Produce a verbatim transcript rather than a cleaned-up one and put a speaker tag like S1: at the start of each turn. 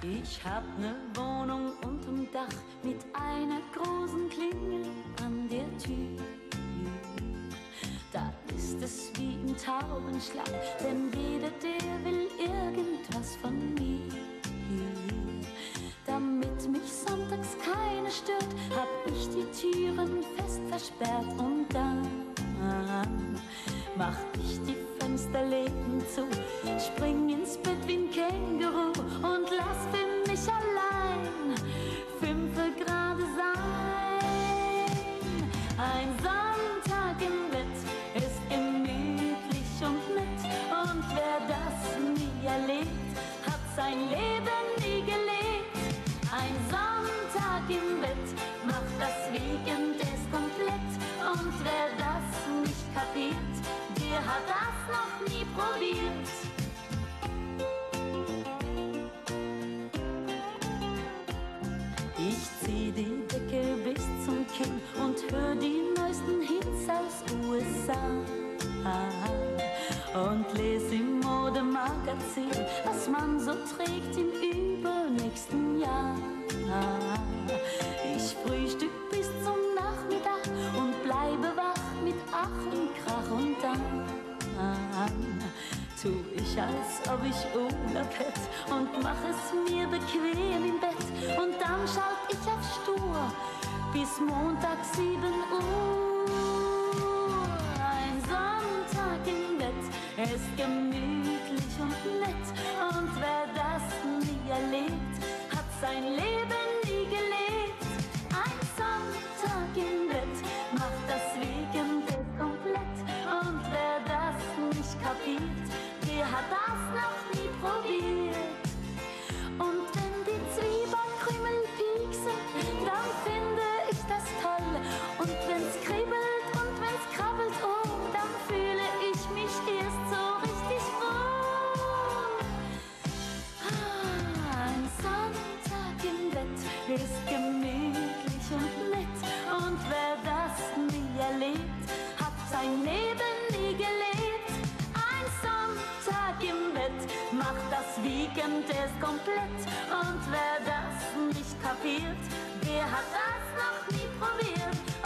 S1: Ich hab ne Wohnung unterm Dach mit einer großen Klingel an der Tür. Da ist es wie im Taubenschlag, denn jeder, der will irgendwas von mir. Damit mich sonntags keiner stört, hab ich die Türen fest versperrt und dann mach ich die Fensterläden zu, spring ins Bett wie ein Känguru und lass für mich allein fünfe Grad sein. Ein Sonntag im Bett ist gemütlich und nett, und wer das nie erlebt, hat sein Leben nie gelebt. Ein Sonntag im Bett macht das Weekend erst komplett, und wer das nicht kapiert, der hat das noch nie probiert. Ich zieh die Decke bis zum Kinn und hör die neuesten Hits aus U S A und lese im Modemagazin, was man so trägt im übernächsten Jahr. Ich frühstück bis zum Nachmittag und bleibe wach mit Ach und Krach, und dann tu ich, als ob ich Urlaub hätt, und mach es mir bequem im Bett, und dann schalt ich auf Stur bis Montag sieben Uhr. Ein Sonntag im Bett ist gemütlich und nett, und wer das nie erlebt, hat sein Leben nie gelebt. Ein Sonntag im Bett macht das Weekend erst komplett, und wer das nicht kapiert, der hat das noch nie probiert. Und wenn die Zwiebelkrümel pieksen, dann finde ich das toll. Und wenn's kribbelt und wenn's krabbelt, oh, dann fühle ich mich erst so richtig wohl. Ah, ein Sonntag im Bett ist gemütlich und nett, und wer das nie erlebt, hat sein Leben nie gelebt. Ein Sonntag im Bett macht das Weekend erst komplett, und wer das nicht kapiert, der hat das noch nie probiert.